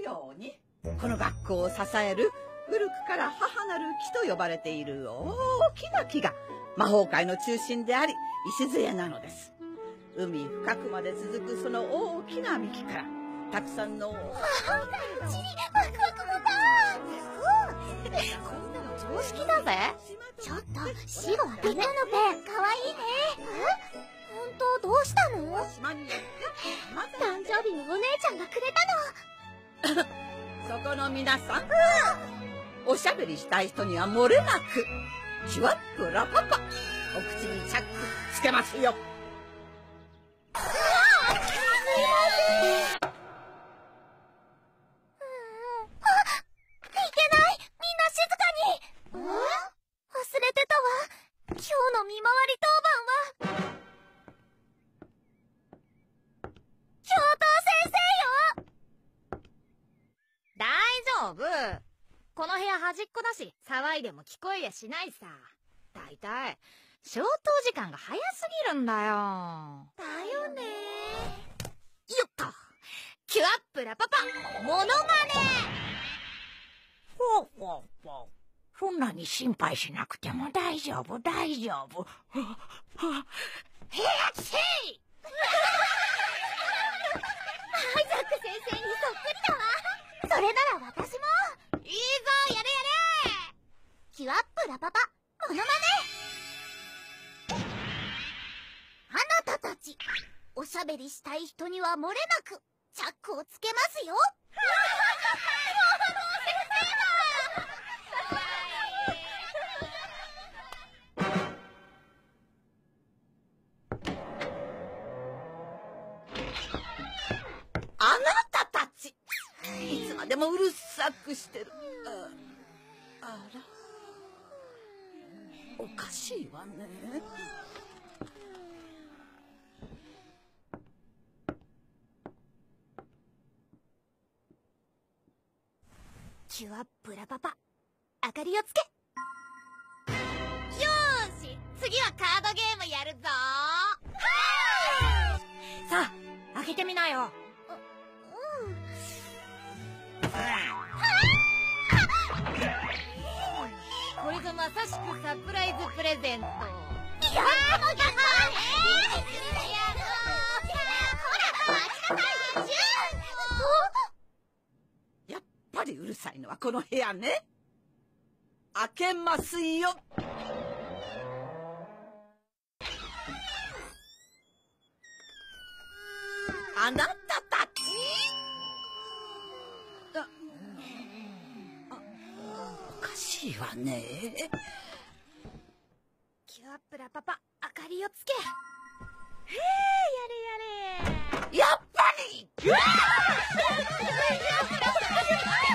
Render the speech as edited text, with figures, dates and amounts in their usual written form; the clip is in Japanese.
ように、この学校を支える古くから母なる木と呼ばれている大きな木が魔法界の中心であり礎なのです。海深くまで続くその大きな幹からたくさんのチリワクワクだ。こんなの常識だぜ。ちょっとシロはピカのペンかわいいね。本当どうしたの？誕生日にお姉ちゃんがくれたの。 そこの皆さん、おしゃべりしたい人には漏れなくチュワップラパパお口にチャックつけますよ。 すいません。いけない。みんな静かに。忘れてたわ。今日の見回り当番は教頭先生よ。 大丈夫。この部屋端っこだし騒いでも聞こえやしないさ。だいたい消灯時間が早すぎるんだよ。 だよね。 よっと、キュアップラパパモノマネ。 ほうほうほう。そんなに心配しなくても大丈夫大丈夫。 へやっせい。 アイザック先生にそっくりだわ。それなら私も。 いいぞ、やれやれ。 キュアップラパパモノマネ。あなたたちおしゃべりしたい人には漏れなくチャックをつけますよ。 あなたたちいつまでもうるさくしてる。あら、おかしいわね。 キュアップラパパ明かりをつけ。 よーし、次はカードゲームやるぞ。さあ、開けてみなよ。これぞまさしくサプライズプレゼント。 やっぱりうるさいのはこの部屋ね。開けますよ。あなたたち、おかしいわね。 キュアップラパパ明かりをつけ。 やれやれ。 やっぱり